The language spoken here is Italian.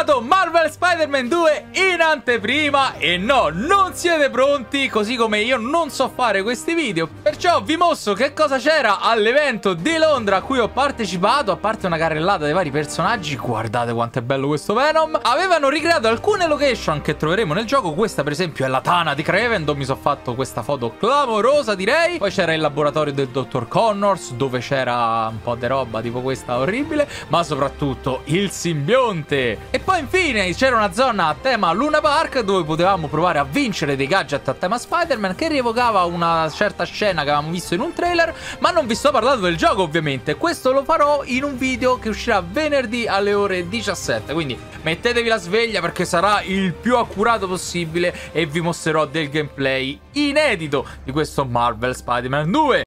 arrivato Marvel Spider-Man 2 in anteprima e no, non siete pronti, così come io non so fare questi video. Perciò vi mostro che cosa c'era all'evento di Londra a cui ho partecipato. A parte una carrellata dei vari personaggi, guardate quanto è bello questo Venom. Avevano ricreato alcune location che troveremo nel gioco. Questa per esempio è la tana di Kraven, dove mi sono fatto questa foto clamorosa, direi. Poi c'era il laboratorio del Dr. Connors, dove c'era un po' di roba tipo questa orribile, ma soprattutto il simbionte. E poi infine c'era una zona a tema Luna Park, dove potevamo provare a vincere dei gadget a tema Spider-Man, che rievocava una certa scena che avevamo visto in un trailer. Ma non vi sto parlando del gioco, ovviamente. Questo lo farò in un video che uscirà venerdì alle ore 17, quindi mettetevi la sveglia perché sarà il più accurato possibile e vi mostrerò del gameplay inedito di questo Marvel Spider-Man 2.